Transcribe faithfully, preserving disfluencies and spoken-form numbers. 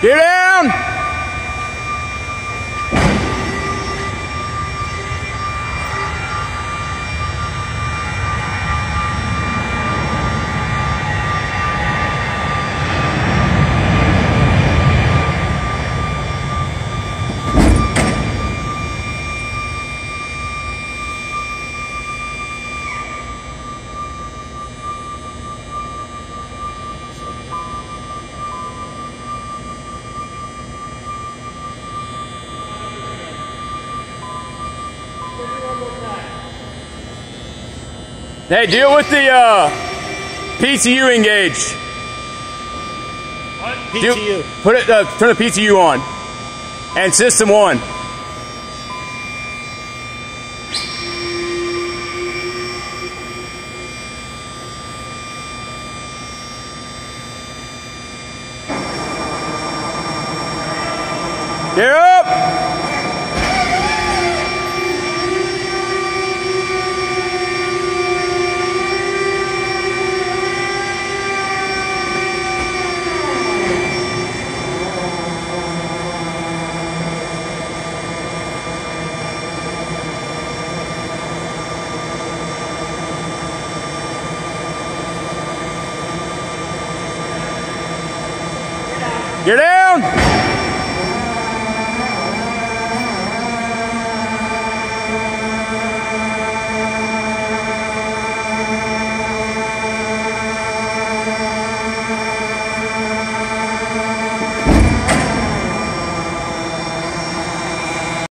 Get down! Hey, deal with the uh, P T U engage. What? P T U. Do, put it. Uh, turn the P T U on. And system one. Get up! Get down!